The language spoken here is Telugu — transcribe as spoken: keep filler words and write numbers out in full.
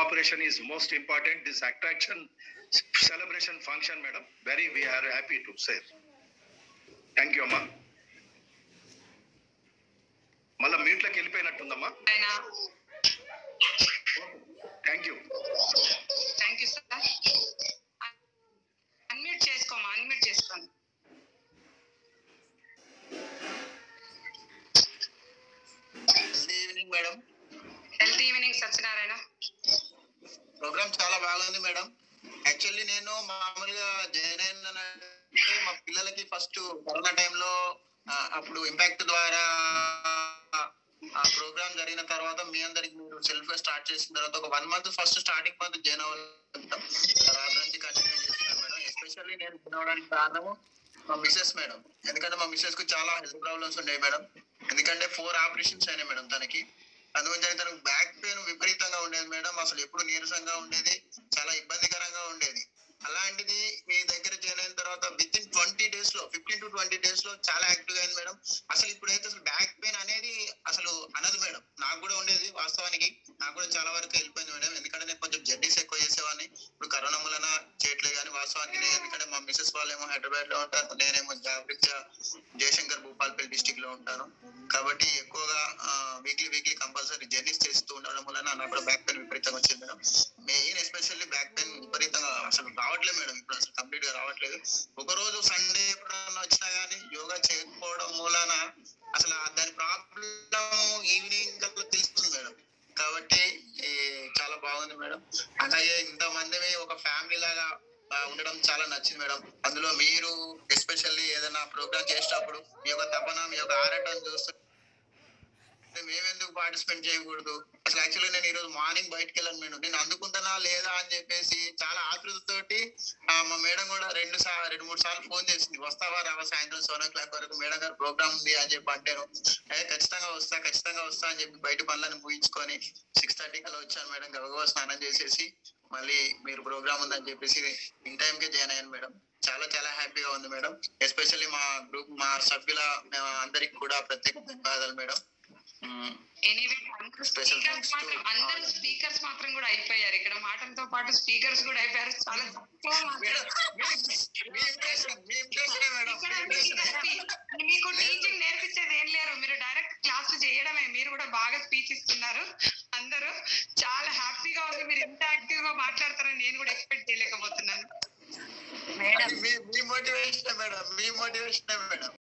cooperation is most important. This attraction celebration function, madam, very we are happy to say. Thank you, amma. మళ్ళీ మీట్లోకి వెళ్ళిపోయినట్టుందమ్మా. Thank you thank you sir. Unmute చేసుకోమా, అన్మ్యూట్ చేసుకోండి. Good evening madam. Health evening Satyanarayana. Program చాలా బాగుంది మేడం. యాక్చువల్లీ నేను మామూలుగా జాయిన్ అయినంటే మా పిల్లలకి ఫస్ట్ కరోనా టైంలో అప్పుడు ఇంపాక్ట్ ద్వారా ఆ ప్రోగ్రామ్ జరిగిన తర్వాత మీ అందరికి మీరు సెల్ఫ్ గా స్టార్ట్ చేసిన తర్వాత ఒక one month first starting month join అవ్వడం తర్వాత నుంచి కంటిన్యూ చేస్తున్నాను మేడం. ఎస్పెషల్లీ నేను జాయిన్ అవ్వడానికి కారణము మా మిస్సెస్ మేడం. ఎందుకంటే మా మిస్సెస్ కు చాలా హెల్త్ ప్రాబ్లమ్స్ ఉన్నాయి మేడం. ఎందుకంటే ఫోర్ ఆపరేషన్స్ అయినాయి మేడం తనకి. అందుకని తనకు బ్యాక్ పెయిన్ విపరీతంగా ఉండేది మేడం. అసలు ఎప్పుడు నీరసంగా ఉండేది, చాలా ఇబ్బందికరంగా ఉండేది. అలాంటిది మీ దగ్గర జాయిన్ అయిన తర్వాత విత్ ఇన్ ట్వంటీ డేస్ లో ఫిఫ్టీన్ టు ట్వంటీ డేస్ లో చాలా యాక్టివ్ అయింది మేడం. అసలు ఇప్పుడైతే అసలు బ్యాక్ పెయిన్ అనేది అసలు అనదు మేడం. నాకు కూడా ఉండేది, వాస్తవానికి నాకు కూడా చాలా వరకు వెళ్ళిపోయింది మేడం. ఎందుకంటే నేను కొంచెం జర్నీస్ ఎక్కువ చేసేవాడిని. ఇప్పుడు కరోనా మూలన చేయట్లేదు కానీ వాస్తవానికి నేను, ఎందుకంటే మా మిసెస్ వాళ్ళేమో హైదరాబాద్ లో ఉంటారు, నేనేమో జాబ్రిక్స్ జయశంకర్ భూపాల్పల్లి డిస్టిక్ లో ఉంటాను. కాబట్టి ఎక్కువగా వీక్లీ వీక్లీ కంపల్సరీ జర్నీస్ చేస్తూ ఉండడం వలన నాకు కూడా బ్యాక్ పెయిన్ విపరీతంగా వచ్చింది madam. Main especially back pain విపరీతంగా అసలు రావట్లేదు మేడం. ఇప్పుడు అసలు కంప్లీట్ గా రావట్లేదు. ఒక రోజు సండే ఎప్పుడన్నా వచ్చినా గానీ యోగా చేయకపోవడం మూలన అసలు దాని ప్రాబ్లం ఈవినింగ్ కల్లా తెలుస్తుంది మేడం. కాబట్టి చాలా బాగుంది మేడం. అలాగే ఇంతమంది ఒక ఫ్యామిలీ లాగా ఉండడం చాలా నచ్చింది మేడం. అందులో మీరు ఎస్పెషల్లీ ఏదైనా ప్రోగ్రామ్ చేసేటప్పుడు మీ యొక్క తపన, మీ యొక్క ఆరాటం చూస్తే మేమెందుకు పార్టిసిపేట్ చేయకూడదు. అసలు యాక్చువల్గా నేను ఈ రోజు మార్నింగ్ బయటకు వెళ్ళాను మేడం. నేను అందుకుంటానా లేదా అని చెప్పేసి చాలా ఆతృతతోటి మా మేడం కూడా రెండు సార్లు రెండు మూడు సార్లు ఫోన్ చేసింది, వస్తావా రావా సాయంత్రం సెవెన్ ఓ క్లాక్ వరకు మేడం గారు ప్రోగ్రామ్ ఉంది అని చెప్పి అంటాను. అదే ఖచ్చితంగా వస్తా ఖచ్చితంగా వస్తా అని చెప్పి బయట పనులను ముగించుకొని సిక్స్ థర్టీ కల్లా వచ్చాను మేడం. గబగబా స్నానం చేసేసి మళ్ళీ మీరు ప్రోగ్రామ్ ఉందని చెప్పేసి ఇన్ టైం కే జాయిన్ అయ్యాను మేడం. చాలా చాలా హ్యాపీగా ఉంది మేడం. ఎస్పెషల్లీ మా గ్రూప్ మా సభ్యుల అందరికి కూడా ప్రత్యేక ధన్యవాదాలు మేడం. అందరూ స్పీకర్స్ మాత్రం కూడా అయిపోయారు. ఇక్కడ మాటలతో పాటు స్పీకర్స్ కూడా అయిపోయారు. చాలా మీకు టీచింగ్ నేర్పించేది ఏం లేరు, మీరు డైరెక్ట్ క్లాస్ చేయడమే. మీరు కూడా బాగా స్పీచ్ ఇస్తున్నారు. అందరూ చాలా హ్యాపీగా ఉంది. మీరు ఇంత యాక్టివ్ గా మాట్లాడతారని నేను కూడా ఎక్స్పెక్ట్ చేయలేకపోతున్నాను మేడం. మీ మోటివేషన్ మేడం, మీ మోటివేషన్ మేడం.